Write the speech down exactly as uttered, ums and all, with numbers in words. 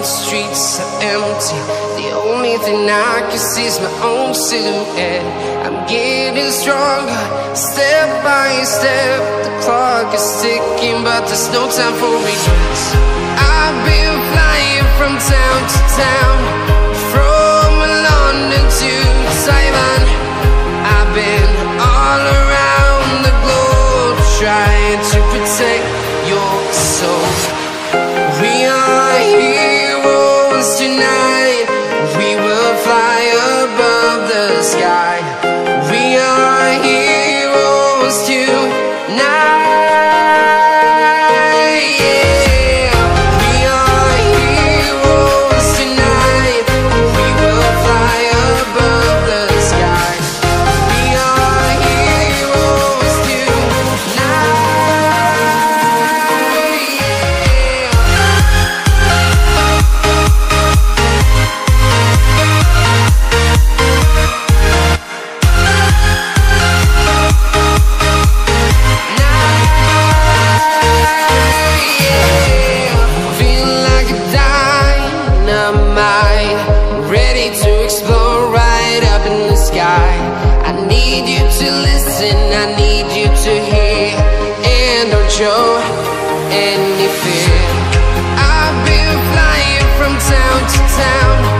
the streets are empty. The only thing I can see is my own silhouette. I'm getting stronger, step by step. The clock is ticking, but there's no time for regrets. I've been flying from town to town, from London to Taiwan. I've been all around the globe, trying to protect your soul. We are heroes tonight. We will fly above the sky. We are heroes tonight. Yeah. We are heroes tonight. We will fly above the sky. We are heroes tonight. I need you to listen, I need you to hear, and don't show any fear. I've been flying from town to town,